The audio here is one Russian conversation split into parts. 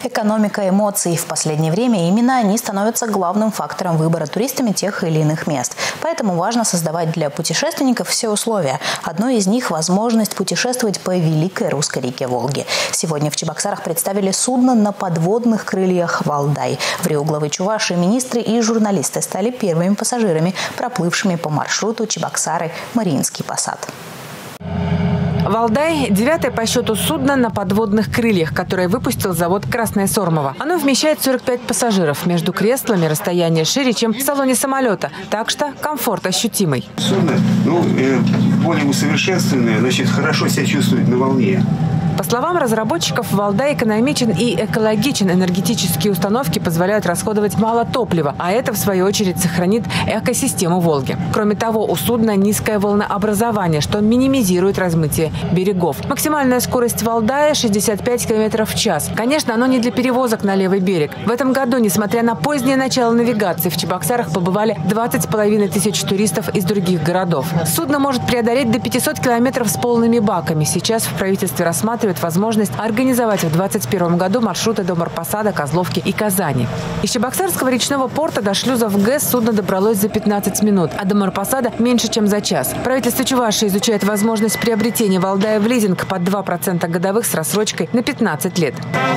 Экономика эмоций. В последнее время именно они становятся главным фактором выбора туристами тех или иных мест. Поэтому важно создавать для путешественников все условия. Одно из них – возможность путешествовать по великой русской реке Волге. Сегодня в Чебоксарах представили судно на подводных крыльях «Валдай». В Рио главы Чувашии министры и журналисты стали первыми пассажирами, проплывшими по маршруту Чебоксары-Мариинский посад. «Валдай» – 9-е по счету судно на подводных крыльях, которое выпустил завод «Красное Сормово». Оно вмещает 45 пассажиров. Между креслами расстояние шире, чем в салоне самолета. Так что комфорт ощутимый. Судно более усовершенствованное, значит, хорошо себя чувствует на волне. По словам разработчиков, «Валдай» экономичен и экологичен. Энергетические установки позволяют расходовать мало топлива, а это, в свою очередь, сохранит экосистему Волги. Кроме того, у судна низкое волнообразование, что минимизирует размытие берегов. Максимальная скорость «Валдая» – 65 км в час. Конечно, оно не для перевозок на левый берег. В этом году, несмотря на позднее начало навигации, в Чебоксарах побывали 20,5 тысяч туристов из других городов. Судно может преодолеть до 500 километров с полными баками. Сейчас в правительстве рассматривают возможность организовать в 2021 году маршруты до Морпосада, Козловки и Казани. Из Чебоксарского речного порта до шлюзов ГЭС судно добралось за 15 минут, а до Морпосада меньше, чем за час. Правительство Чувашии изучает возможность приобретения «Валдая» в лизинг под 2% годовых с рассрочкой на 15 лет.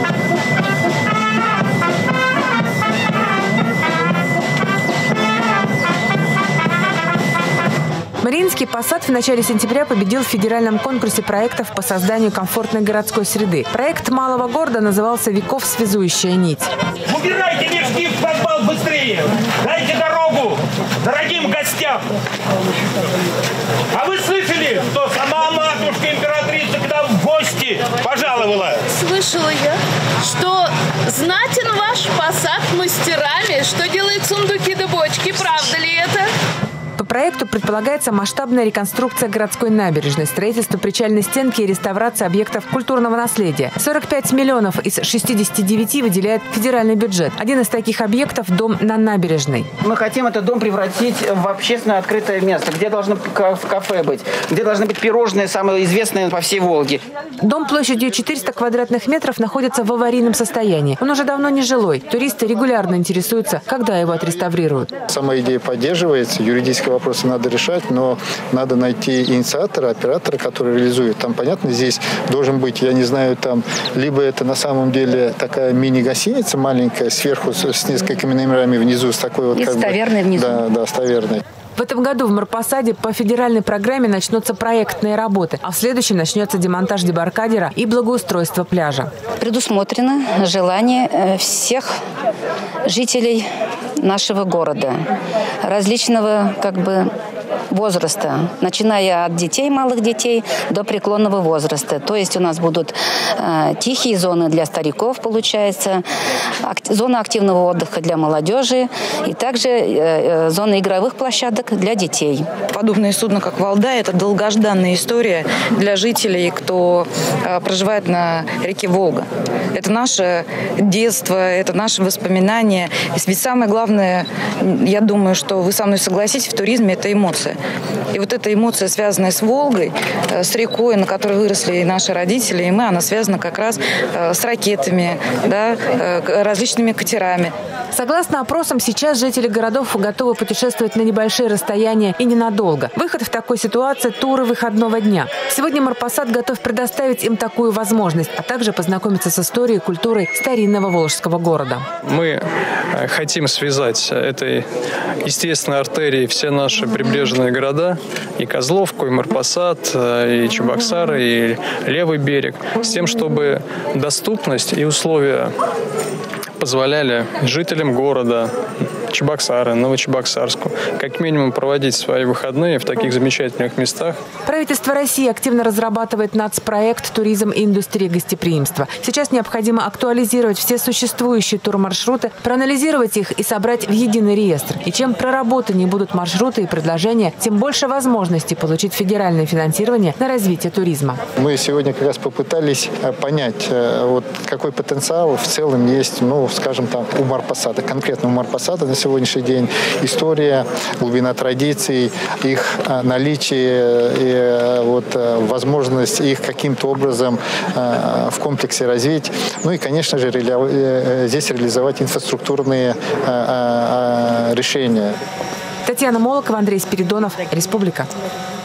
Мариинский посад в начале сентября победил в федеральном конкурсе проектов по созданию комфортной городской среды. Проект малого города назывался «Веков связующая нить». Убирайте мешки в подвал быстрее! Дайте дорогу дорогим гостям! А вы слышали, что сама матушка императрица к нам в гости пожаловала? Слышала я, что знатен ваш посад мастерами, что делает сундуки да бочки. Правда ли это? По проекту предполагается масштабная реконструкция городской набережной, строительство причальной стенки и реставрация объектов культурного наследия. 45 миллионов из 69 выделяет федеральный бюджет. Один из таких объектов – дом на набережной. Мы хотим этот дом превратить в общественное открытое место, где должно кафе быть, где должны быть пирожные, самые известные по всей Волге. Дом площадью 400 квадратных метров находится в аварийном состоянии. Он уже давно не жилой. Туристы регулярно интересуются, когда его отреставрируют. Сама идея поддерживается, юридически вопросы надо решать, но надо найти инициатора, оператора, который реализует. Там, понятно, здесь должен быть, я не знаю, там, либо это на самом деле такая мини-гостиница маленькая, сверху с несколькими номерами, внизу с такой вот... И с таверной внизу. Да, с таверной. В этом году в Морпосаде по федеральной программе начнутся проектные работы, а в следующем начнется демонтаж дебаркадера и благоустройство пляжа. Предусмотрено желание всех жителей нашего города, различного возраста, начиная от детей, малых детей, до преклонного возраста. То есть у нас будут тихие зоны для стариков, получается, зона активного отдыха для молодежи и также зона игровых площадок для детей. Подобные судна, как «Валдай», это долгожданная история для жителей, кто проживает на реке Волга. Это наше детство, это наши воспоминания. И ведь самое главное, я думаю, что вы со мной согласитесь, в туризме – это эмоция. И вот эта эмоция, связанная с Волгой, с рекой, на которой выросли и наши родители, и мы, она связана как раз с ракетами, да, различными катерами. Согласно опросам, сейчас жители городов готовы путешествовать на небольшие расстояния и ненадолго. Выход в такой ситуации – туры выходного дня. Сегодня Морпосад готов предоставить им такую возможность, а также познакомиться с историей и культурой старинного волжского города. Мы хотим связать этой естественной артерией все наши прибрежные города, и Козловку, и Морпосад, и Чебоксары, и левый берег, с тем, чтобы доступность и условия позволяли жителям города Чебоксары, Новочебоксарску как минимум проводить свои выходные в таких замечательных местах. Правительство России активно разрабатывает нацпроект «Туризм и индустрия гостеприимства». Сейчас необходимо актуализировать все существующие турмаршруты, проанализировать их и собрать в единый реестр. И чем проработаннее будут маршруты и предложения, тем больше возможностей получить федеральное финансирование на развитие туризма. Мы сегодня как раз попытались понять, какой потенциал в целом есть, скажем так, у Морпосада, конкретно у Морпосада на сегодняшний день. История, глубина традиций, их наличие и возможность их каким-то образом в комплексе развить. Ну и, конечно же, здесь реализовать инфраструктурные решения. Татьяна Молокова, Андрей Спиридонов, Республика.